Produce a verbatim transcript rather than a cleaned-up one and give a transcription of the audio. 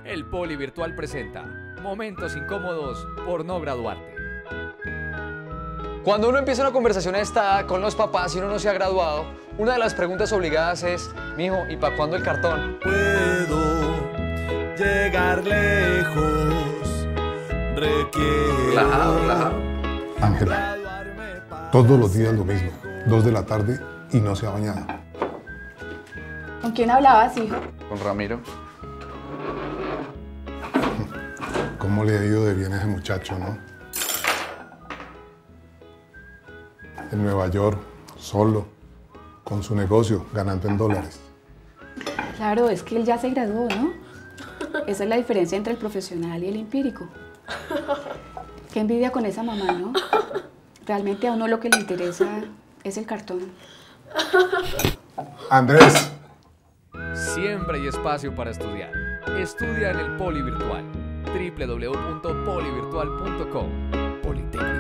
El Poli Virtual presenta Momentos incómodos por no graduarte. Cuando uno empieza una conversación a esta edad con los papás y uno no se ha graduado, una de las preguntas obligadas es: mijo, ¿y para cuándo el cartón? Puedo llegar lejos, requiero... Relajado, relajado. Ángela, todos los días lo mismo, dos de la tarde y no se ha bañado. ¿Con quién hablabas, hijo? Con Ramiro. ¿Cómo le ha ido de bien a ese muchacho, no? En Nueva York, solo, con su negocio, ganando en dólares. Claro, es que él ya se graduó, ¿no? Esa es la diferencia entre el profesional y el empírico. Qué envidia con esa mamá, ¿no? Realmente a uno lo que le interesa es el cartón. Andrés. Siempre hay espacio para estudiar. Estudia en el Poli Virtual. doble u doble u doble u punto poli virtual punto com. Politécnico.